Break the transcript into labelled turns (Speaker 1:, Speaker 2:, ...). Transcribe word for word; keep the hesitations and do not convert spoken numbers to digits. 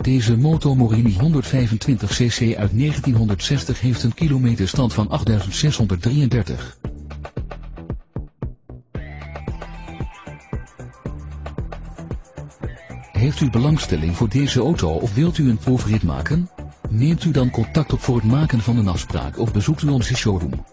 Speaker 1: Deze Moto Morini honderdvijfentwintig cc uit negentienhonderdzestig heeft een kilometerstand van achtduizend zeshonderddrieëndertig. Heeft u belangstelling voor deze auto of wilt u een proefrit maken? Neemt u dan contact op voor het maken van een afspraak of bezoekt u onze showroom.